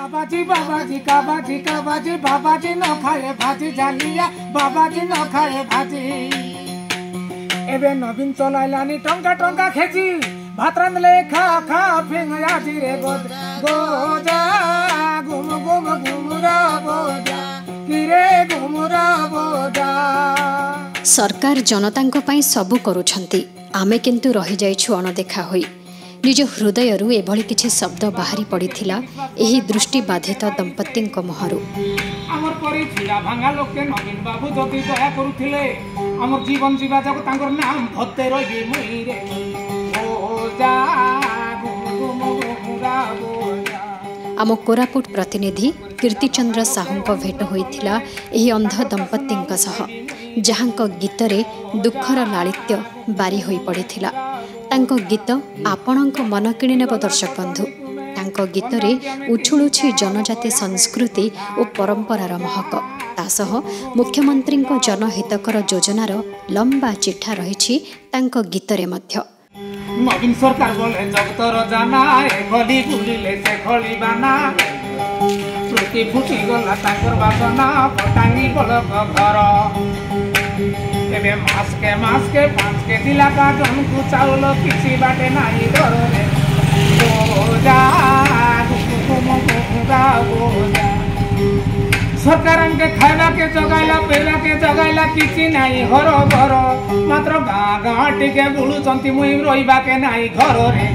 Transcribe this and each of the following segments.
बाबाजी बाबाजी काबाजी काबाजी बाबाजी न खाए भाजी जालिया बाबाजी न खाए भाजी एबे नवीन चलाइलानी टंका टंका खेजी भात रांधले खा खा फिंग आजी रे गोजा घुम घुम घुमुरा बोजा किरे घुमुरा बोजा। सरकार जनतांको पई सबु करूछंती आमे किंतु रहि जाइछु अणदेखा होई निज हृदयरू एभली किछि शब्द बाहरी पड़िथिला एही दृष्टि बाधित दंपत्तिंको मुहरु। हमर परि छिला भांगा लोक के नवीन बाबू जति दया करूथिले हमर जीवन जीवा जक तांकर नाम भत्ते रहि मुई रे ओजा घुम घुमुरा बोजा। आम कोरापुट प्रतिनिधि कीर्तिचंद्र साहूको भेट होइथिला एही अंध दंपत्तिंक सह जहांको गीतरे दुखर लालित्य बारी होई पड़िथिला। तांको गीत आपणको मन किणी नेब दर्शक बंधु। तांको गीतरे उछुलुछि जनजाति संस्कृति और परंपरार महक तासह मुख्यमंत्रीको जनहितकर योजनार लंबा चिठा रहिछि तांको गीतरे मध्य। नवीन सरकार बोले जगतर जाना गली बुलिले से खली बाना प्रति फुटी गला तांकर बासना पटांगी बलक घर एबे मास्के पांच के दिला का जनको चाउल किसी बाटे नाही डरे बोजा घुम घुमुरा बोजा। सरकार के खाइला के जगाइला पेला के जगाइला किसी नाही घर घर मात्र गाँ गाँ टिके बुलुचंती मुई रहिबा के नाही घर रे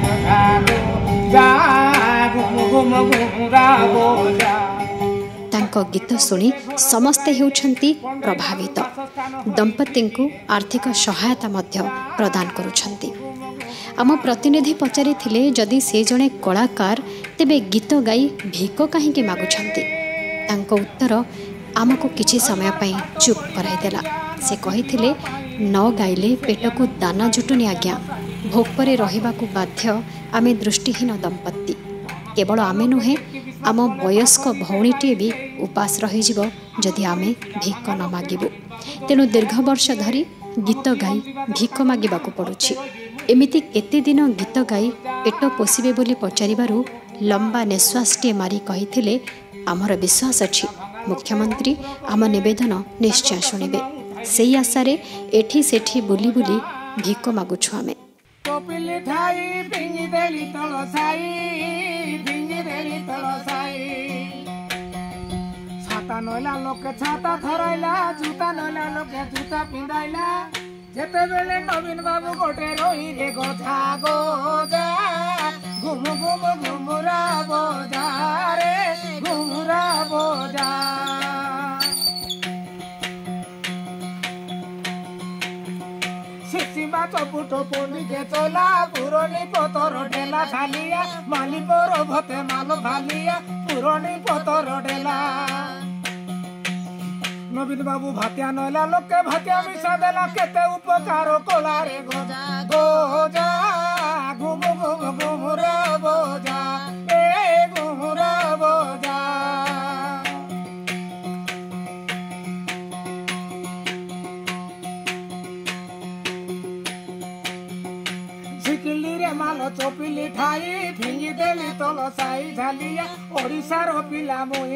जा घुम घुम घुमुरा बोजा। तांको गीत शुणी समस्ते हेउछंती प्रभावित दंपत्ति को आर्थिक सहायता मध्य प्रदान करुछंती। आम प्रतिनिधि पचारि थिले जदि से जणे कलाकार तेबे गीत गाई भिक काहींके मागुछंती। तांको उत्तर आमको किछि समय पई चुप कराइदेला। से कहिथिले न गाइले पेट को दाना जुटुनी आज्ञा भोग परे रहिबाकू बाध्य आमे दृष्टिहीन दंपत्ति। केवल आमे नुहे आम वयस्क भौणीटीए भी उपास रहिजिब जदि आमे भिक न मागिबु। तेणु दीर्घ वर्ष धरी गीत गाई भिक मागिबाकू पड़ुछि। एमिति केते दिन गीत गाई पेट पोषिबे बोली पचारिबारु लंबा निश्वासटीए मारी कहिथिले आमर विश्वास अछि मुख्यमंत्री आम निवेदन निश्चय शुणिबे। सेई आशारे एठी सेठी बुली बुली भिक मागुछु आमे। कपिली ठाई भिंगी देली तळसाई भिंगी देली तळसाई छाता नैला लोके छाता धराइला जूता नैला लोके जूता पिंधाइला जेते बेले नवीन बाबू गोटे रही रे गोधा गोजा घुम घुम घुमुरा बोजा रे घुमुरा बोजा। सीमा चपुटो पोनी के चोला पुरोनी पतर ढेला ढालिया माली पर भते माल भालिया पुरोनी पतर ढेला नवीन बाबू भातिया नैला लोके भातिया मिसा देला केते उपकार कोला रे गोजा गोजा घुम घुम घुमुरा बोजा ए घुमुरा बोजा। मालो चोपिली ठाई फिंगी देली तलसाई झालिया ओडिशार पिला मुई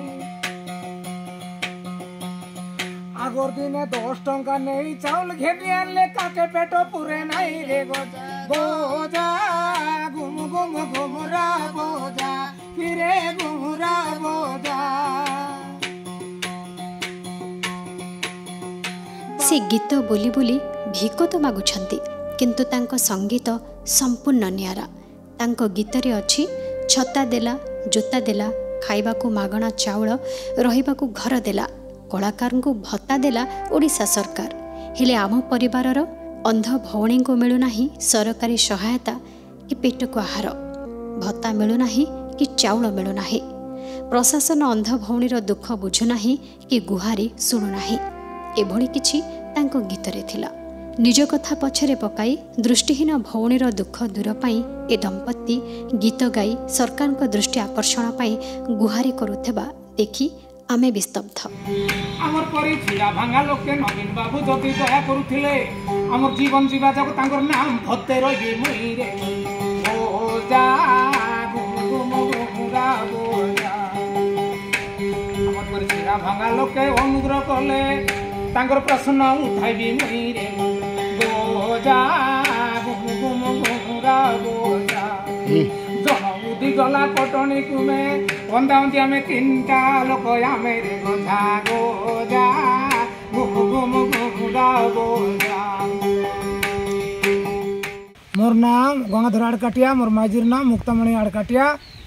आगोर दिने 10 टंका नहीं चाउल घेनी आनले काके पेट पुरे नहीं रे गोजा घुम घुम घुमुरा बोजा फिरे घुमुरा बोजा। से गीत बोली बोली भिक तो मागुछंती किंतु तांको संगीत संपूर्ण नियारा। तांको गीतरे अछि छता देला जोता देला खाइबाकू मागणा चाउल रहिबाकू घर देला कलाकार को भत्ता देला ओडिशा सरकार। हेले आम परिवारर अंध भौणी को मिलुना सरकारी सहायता कि पेटको आहार भत्ता मिलुना कि चाउल मिलुना। प्रशासन अंध भौणीर दुख बुझुना कि गुहारी शुणुना। एभली किछि तांको गीतरे थिला। निज कथा पछरे पकाई दृष्टिहीन भौणीर दुख दूर पाई ए दंपत्ति गीत गाई सरकार को दृष्टि आकर्षण पाई गुहारी करुथबा देखि आमे विस्तब्ध। हमर परि छिला भांगा लोक के नवीन बाबू जति दया करूथिले हमर जीवन जीवा जक तांकर नाम भत्ते रहि मुई रे ओजा घुम घुम घुमुरा बोजा। भंगा लोके अनुग्रह कले तांकर प्रश्न उठाइबी मुई रे गोजा गुम गुम गुमुरा गोजा जन बुद्धि गला पटनी कुमे बंदा आमे तीनटा लोक आमे रे गोजा गोजा गुम गुम गुमुरा गोजा। मोर नाम गंगाधर आड़काटिया, मोर माइजीर नाम मुक्तामणि आड़काटिया,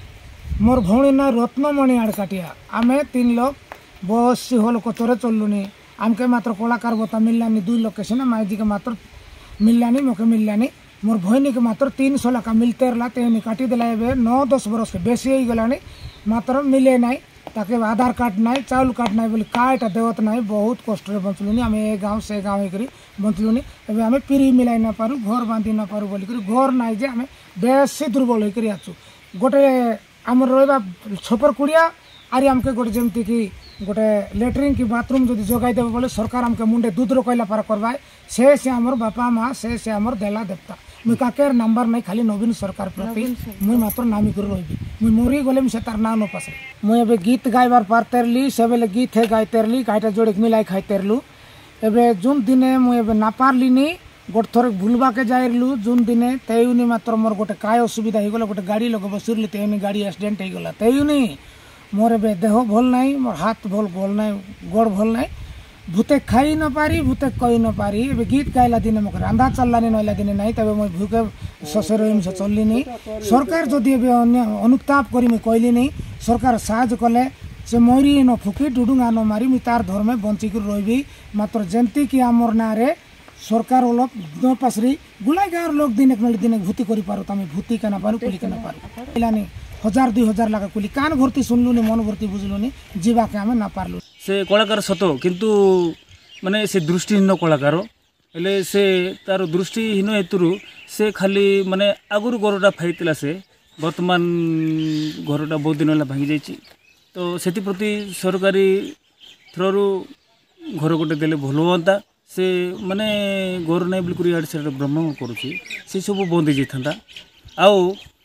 मोर भौणी ना रत्नमणि आड़काटिया। आमे 3 लोग बस हल कतरे चलुनी आमके मात्र कलाकार बता मिललानी 2 लोग के सिना माइजी के मात्र मिललानी मोके मिललानी मोर भौणी के मात्र 300 लाख मिलते रहा तेनी काटी देला एबे 9-10 बरस के बेसी हो गलानी मात्र मिले नाई ताके आधार कार्ड नाई चाउल कार्ड नाई बोली काटा देवत नाई बहुत कष्ट रे बंचलुनी आमे ए गांव से गांव करी बंचलुनी एबे आमे पिरी मिलाई ना पारू घर बांधी ना पारू बोली करी घर नाई जे आमे बेसी दुर्बल होई करी आछु गोटे हमर रहबा छपर कुड़िया आरी हमके गोटे जेमती की गोटे लेट्रिन की बाथरूम जदि जोगाई देबे बोले सरकार हमके मुंडे दूध रो कहला पार करवाए से हमर बापा माँ से हमर देला देवता मुई काकेर नंबर नहीं खाली नवीन सरकार प्रति मुई मात्र नामी कर रही मुई मरी गले से तार ना न पासे मुई एबे गीत गाइबार पार तेरली से बेले गीत है गाय तेरली गायटा जोड़े मिलाई खाई तेरलु एबे जून दिने मुई एबे ना पारलिनी गोटे थोर भूलवा के जाइलु जून दिने तेयुनी मात्र मोर गोटे काय असुविधा हो गला गोटे गाड़ी लगे बसिरली तेयुनी गाड़ी एक्सीडेंट हो गला तेयुनी मोर एबे देह भल नाई मोर हाथ भल नाई गोड़ भल नाई भूते खाई न पारी भूते कही न पारी एबे गीत गाइला दिने मोके रांधा चललानी नइला दिने नाई तबे मैं भूके ससे रहिम से चलली नहीं सरकार जदि एबे अनुताप करी मैं कहली नहीं सरकार साहाय्य कले से मरी न फुकी डुडुंगा न मारी मुई तार धर्मे बंची कर रही मात्र जेमती कि आमर ना रे सरकार लोग न पासरी गुलाई गाँव लोग दिन भूति करी पारो तमे भूति के ना पारू कुली के ना पारू इलानी 1000-2000 लाख कुली कान भर्ती सुनलुनी मन भर्ती बुझलुनी जीवा के आमे ना पारलु से कलाकार सत किंतु माने से दृष्टिहीन कलाकार हेले से तार दृष्टिहीन हेतु से खाली माने आगुर घरटा फाइला से वर्तमान घरटा बहुत दिन है भांगी जाइए तो से प्रति सरकारी थ्रू घर गोटे देले भल हाँ से माने घर नहीं बिल्कुल इे से भ्रमण करुँची से सब बंद हो जाता आउ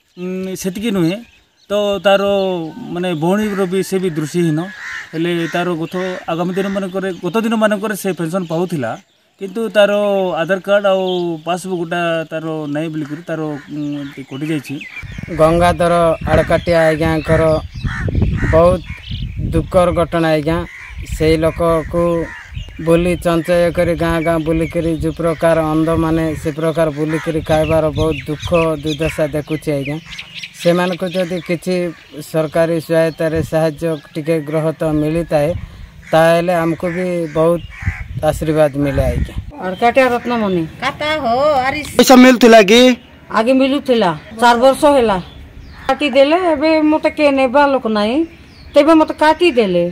से नुहे तो तार माने भौणी भी से भी दृष्टिहीन हेले तार आगामी दिन मानक गत दिन मानक से पेंशन पाऊला किंतु तार आधार कार्ड आउ पासबुकटा तार नहीं बोलिक तार कटि जाइए। गंगाधर आड़काटिया आज्ञाकर बहुत दुखर घटना आज्ञा से लोक को बुली चंचय कर गाँ गाँ बुलिक जो प्रकार अंध माने से प्रकार बुलिक खाइबार बहुत दुख दुर्दशा देखुची आज्ञा से मानक जदि किसी सरकारी सहायतार साहाय्य टिके ग्रह तो मिलता है ताहले हमको भी बहुत आशीर्वाद मिले आज्ञा। आड़काटिया रत्नमणि काटा हो आरी पैसा मिलुला कि आगे मिलुला 4 वर्ष होला काटी देले एबे मते के नेबा लोक नाही तेबे मते काटी देले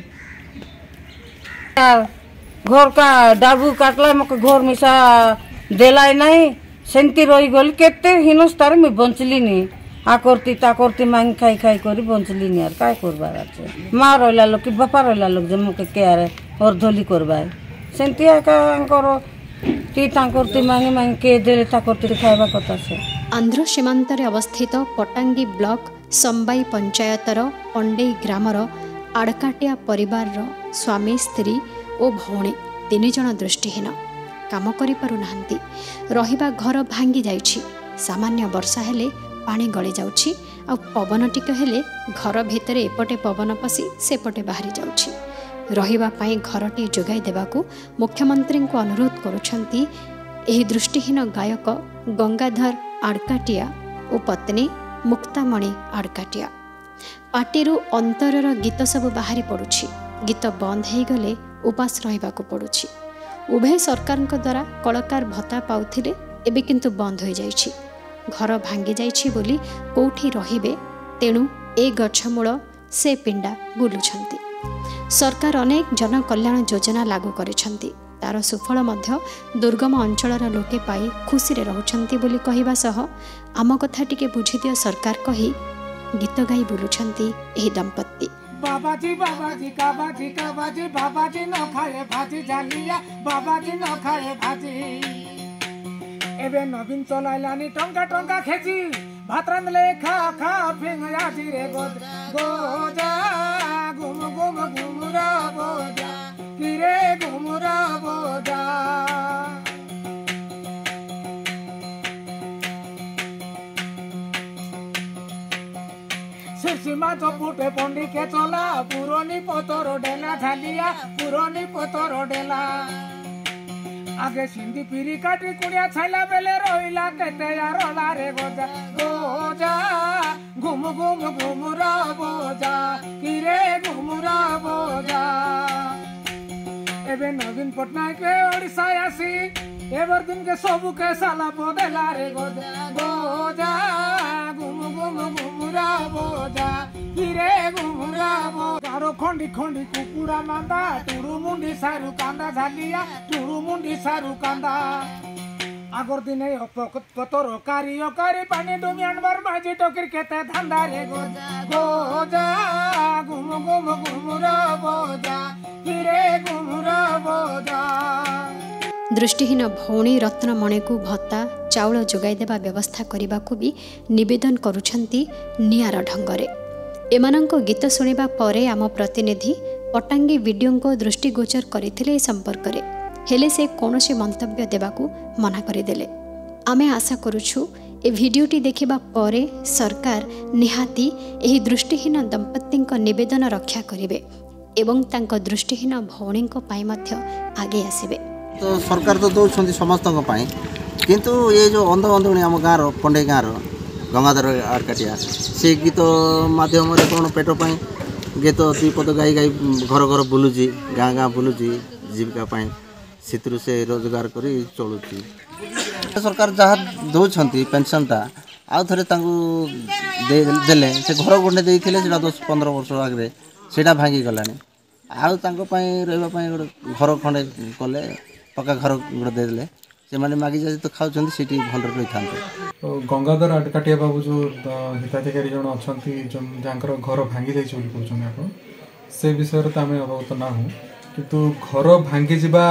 घर का डाबू काटला मके घर मिसा देलाई नाही सेंती रही गली केते हिनस्तार में बंचली नहीं आ करती ता करती मांग खाई खाई करी बंचली नहीं यार काय करबार আছে मां रहला लोक कि बापा रहला लोक जे मके के आरे और धोली करबाय सेंती का अंकर ती ता करती मांग मांग के देले ता करती खाइबा कथा से। आंध्र सीमांतर अवस्थित पटांगी ब्लॉक संबाई पंचायतर पंडेई ग्रामर आड़काटिया परिवार स्वामी स्त्री और भौणी 3 जन दृष्टिहीन काम करि पारु नाहंती रहिबा घर भांगी जाइछि सामान्य वर्षा हेले पानी गली जाउछि आ पवन टिक हेले घर भितर एपटे पवन पसी सेपटे बाहरी जाउछि रहिबा पाई घरटी जोगाई देबाकू मुख्यमंत्री को अनुरोध करुछंती एही दृष्टिहीन गायक गंगाधर आड़काटिया और पत्नी मुक्तामणि आड़काटिया पार्टीरू अंतरर गीत सब बाहरी पड़ुछि गीत बंद हो गले उपास रहिबाकू पड़ुछि उभय सरकार द्वारा कलाकार भत्ता पाउथिले एबे किंतु बंद हो जाइछि घर भांगी जाइछि बोली कोठी रहिबे तेणु ए गछमूल से पिंडा बुलुछंती सरकार अनेक जन कल्याण योजना लागू करिछंती तार सुफल मध्य दुर्गम अंचलर लोके पाई खुशी रे रहउछंती बोली कहिबा सह आम कथा टिके बुझि दियो सरकार कही गीत गाई बुलुछंती एही दंपत्ति। बाबाजी बाबाजी काबाजी काबाजी बाबाजी न खाए भाजी जालिया बाबाजी न खाए भाजी एबे नवीन चलाइलानी टंका टंका खेची भात रांधले खा खा फिंग आजी रे गोजा गुम गुम गुम रा गोजा गुटे पंडी के चला पुरानी पतर डेला झालिया पुरानी पतर डेला आगे सिंधी पीरी काटी कुड़िया छाइला बेले रोइला केते यारोला रे गोजा गोजा घुम घुम घुमुरा बोजा किरे घुमुरा बोजा एबे नवीन पटनायक के ओडिशा आसी एबर दिन के सबु के साला बदला रे गोजा गोजा घुम घुम घुमुरा बोजा किरे घुमुरा बोजा आरो खंडी खंडी कुकुड़ा मांदा टुडू मुंडी सारू कांदा झालिया टुडू मुंडी सारू कांदा आगर दिने पतर कारी पानी डुमियान बर बाजी टोकिर केते धंदा रे गोजा गोजा घुम घुम घुमुरा बोजा किरे घुमुरा बोजा दृष्टिहीन भौणी रत्नमणि को भत्ता चाउल जोगाई देवा व्यवस्था करने को भी निवेदन करुछंती नियारा ढंगरे एमानंको गीत सुनिबा परे आम प्रतिनिधि पटांगी वीडियो को दृष्टिगोचर करथिले संपर्क रे हेले से कौनसी मंतव्य देवाकू मना करदेले आमे आशा करुछु ए भिडियोटी देखिबा परे सरकार निहाती एही दृष्टिहीन दंपत्ति निवेदन रक्षा करिवे एवं तांको दृष्टिहीन भौणी पाई मध्य आगे आसिबे। तो सरकार तो दौरान समस्त किंतु ये जो अंध अंधुणी आम गाँव पंडे गाँव गंगाधर आरकाटिया से गीत मध्यम कौन पेट पाई गीत दुई पद गाई गाई घर घर बुलूची गाँ गाँ बुलूची जीविका से से रोजगार कर चलुची सरकार जहाँ दौरान पेनसनटा आउ थे देले से घर गोटे देते 10-15 वर्ष आगे से भांगी गला आउ रही गोटे घर खंडे कले पक्का घर गोटे देदेले से मैंने मागी जाती तो खाऊँ से भल रही था। गंगाधर आडकाटिया बाबू जो हिताधिकारी जन अच्छा जहाँ घर भांगी जाइए कहते आप से विषय तो आम अवगत ना हूँ किंतु घर भांगी जा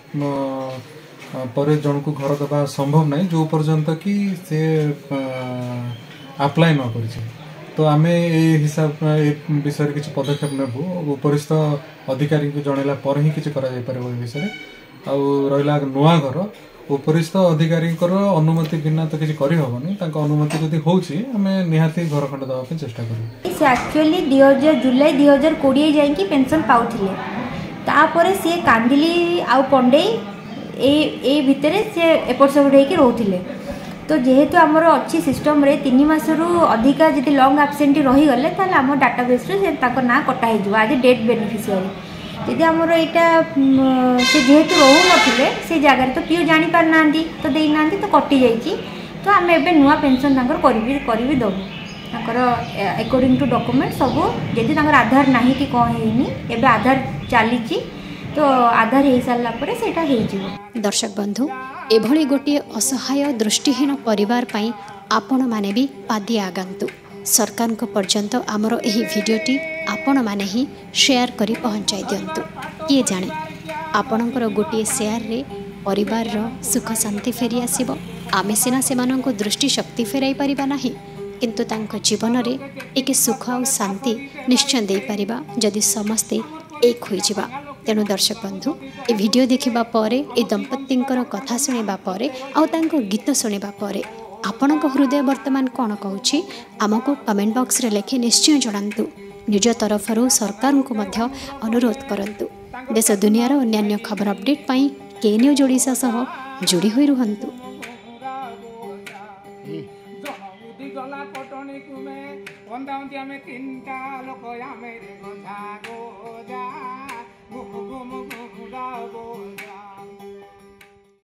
पर जन को घर देवा संभव नहीं जो पर्यंत कि से अप्लाई न कर तो आम हिसाब विषय किसी पदक्षेप नेबू उपरिस्थ अधिकारी को जनला पर ही किसी विषय आउ रहा नुआ घर उपरिस्थ अधिकारी अनुमति बिना तो किसी करहबनी अनुमति जब होमें निहाती घर खंड देवाई चेष्टा कर एक्चुअली 2000 जुलाई 2020 जाइए पेंशन पाउथिले तापर सी कांदिली आउ पंडे ए भितर सी एपट सेपट होकर रोते तो जेहेतु आमर अच्छी सिस्टम रे 3 मासरू अधिका जब लंग आबसेंटी रहीगले आम डाटाबेस ना कटा हो आज डेट बेनिफिशियरी जदि आमर यहाँ से जेहेतु रोते से जगार तो किए जापार ना तो देना तो कटि जाइए तो आम ए नुआ पेनसन कर दबू अकॉर्डिंग टू डॉक्यूमेंट सब जदि आधार ना कि कौन है आधार चली तो आधार हो सारा पर सेटा हो। दर्शक बंधु एभली गोटे असहाय दृष्टिहीन परिवार पाई आपण माने भी पादी आगंतु सरकार को पर्यंत आमर एही भिडियोटी आपण माने ही शेयर करी पहुंचाई दियंतु किए जाने आपणकर गोटे शेयर रे परिवार रो सुख शांति फेरी आसीबो आमे सिना सेमानंको दृष्टि शक्ति फेराई परिबा नाही किंतु तांको जीवन रे एक सुख और शांति निश्चय दे परिबा जदि समस्ते एक होई जिबा। तेणु दर्शक बंधु ए भिडियो देखिबा परे ए दंपत्तिंकर कथा सुनिबा परे आ तांको गीत सुनिबा परे आपणको हृदय वर्तमान कौन कहूँ आमको कमेंट बॉक्स रे लिखि निश्चय जणांतु निज तरफरु सरकार को मध्य अनुरोध करंतु देश दुनियार अन्य खबर अपडेट पाई के न्यूज ओडिशा सह जोड़ी होई रुहंतु। गला पटनी कुमे 3टा लोक आमे रे